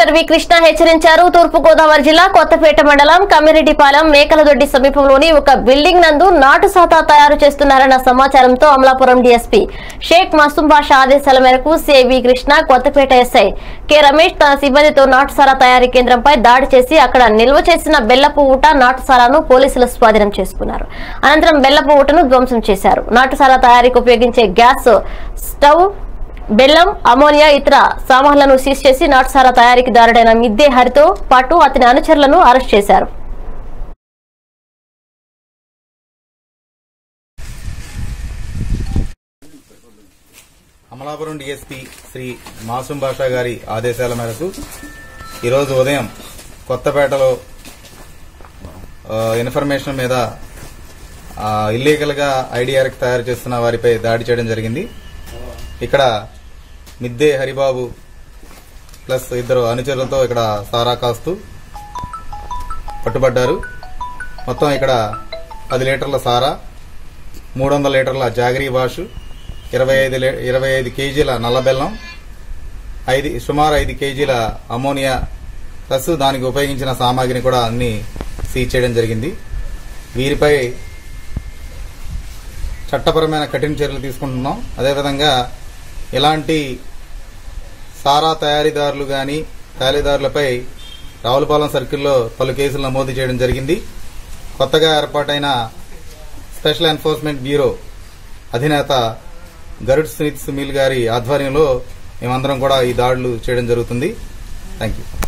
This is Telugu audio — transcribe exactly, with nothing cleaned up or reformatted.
కమిషనర్ వి కృష్ణ హెచ్చరించారు. తూర్పు గోదావరి జిల్లా కొత్తపేట మండలం కమ్మిరెడ్డిపాలెం మేకలదొడ్డి సమీపంలోని ఒక బిల్డింగ్ నందు నాటు సాతా తయారు చేస్తున్నారన్న సమాచారంతో అమలాపురం డీఎస్పీ షేక్ మసూమ్ బాషా ఆదేశాల మేరకు CI V Krishna Kothapeta SI K Ramesh తన సిబ్బందితో నాటుసారా తయారీ కేంద్రంపై దాడి చేసి అక్కడ నిల్వ చేసిన బెల్లపు ఊట నాటుసారాను పోలీసులు స్వాధీనం చేసుకున్నారు. అనంతరం బెల్లపు ఊటను ధ్వంసం చేశారు. నాటుసారా తయారీకి ఉపయోగించే గ్యాస్ స్టవ్, బెల్లం, అమోనియా ఇతర సామాన్లను సీజ్ చేసి నాటుసారా తయారీకి దారుడైన మిద్దే హరితో పాటు అతని అనుచరులను అరెస్ట్ చేశారు. అమలాపురం డీఎస్పీ శ్రీ మాసూమ్ బాషా గారి ఆదేశాల మేరకు ఈరోజు ఉదయం కొత్తపేటలో ఇన్ఫర్మేషన్ మీద ఇల్లీగల్ గా ఐడిఆర్కి తయారు చేస్తున్న వారిపై దాడి చేయడం జరిగింది. ఇక్కడ మిద్దే హరిబాబు ప్లస్ ఇద్దరు అనుచరులతో ఇక్కడ సారా కాస్తూ పట్టుబడ్డారు. మొత్తం ఇక్కడ పది లీటర్ల సారా, మూడు వందల లీటర్ల జాగరీ వాషు, ఇరవై ఐదు ఇరవై ఐదు కేజీల నల్ల బెల్లం, ఐదు సుమారు ఐదు కేజీల అమోనియా ప్లస్ దానికి ఉపయోగించిన సామాగ్రిని కూడా అన్ని సీజ్ చేయడం జరిగింది. వీరిపై చట్టపరమైన కఠిన చర్యలు తీసుకుంటున్నాం. అదేవిధంగా ఇలాంటి సారా తయారీదారులు గాని తయారీదారులపై రావులపాలెం సర్కిల్లో పలు కేసులు నమోదు చేయడం జరిగింది. కొత్తగా ఏర్పాటైన స్పెషల్ ఎన్ఫోర్స్మెంట్ బ్యూరో అధినేత గరుడ్ స్మిత్ సునీల్ గారి ఆధ్వర్యంలో మేమందరం కూడా ఈ దాడులు చేయడం జరుగుతుంది. Thank you.